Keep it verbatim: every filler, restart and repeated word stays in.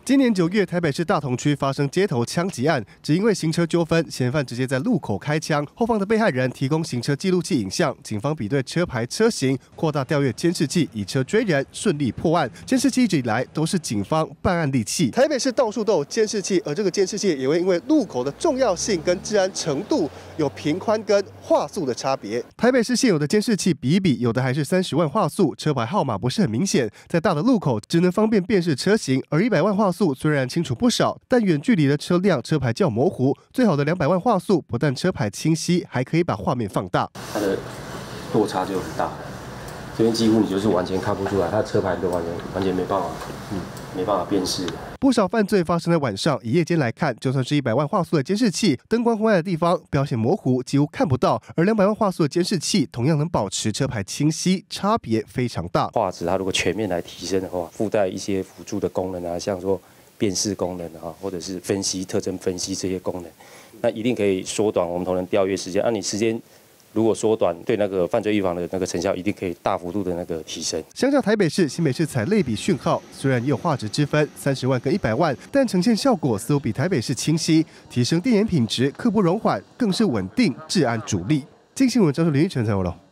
今年九月，台北市大同区发生街头枪击案，只因为行车纠纷，嫌犯直接在路口开枪，后方的被害人提供行车记录器影像，警方比对车牌、车型，扩大调阅监视器，以车追人，顺利破案。监视器一直以来都是警方办案利器。台北市到处都有监视器，而这个监视器也会因为路口的重要性跟治安程度有频宽跟画素的差别。台北市现有的监视器比一比，有的还是三十万画素，车牌号码不是很明显，在大的路口只能方便辨识车型，而一百万画素虽然清楚不少，但远距离的车辆车牌较模糊。最好的两百万画素，不但车牌清晰，还可以把画面放大。 它的落差就很大，这边几乎你就是完全看不出来，它的车牌都完全完全没办法，嗯，没办法辨识。 不少犯罪发生在晚上，以夜间来看，就算是一百万画素的监视器，灯光昏暗的地方表现模糊，几乎看不到；而两百万画素的监视器同样能保持车牌清晰，差别非常大。 画质它如果全面来提升的话，附带一些辅助的功能啊，像说辨识功能啊，或者是分析特征分析这些功能，那一定可以缩短我们同仁调阅时间。按、啊、你时间如果缩短，对那个犯罪预防的那个成效一定可以大幅度的那个提升。 相较台北市、新北市采类比讯号，虽然也有画质之分，三十万跟一百万，但呈现效果似乎比台北市清晰，提升电源品质，刻不容缓，更是稳定治安主力。经新闻张述林玉成采访了。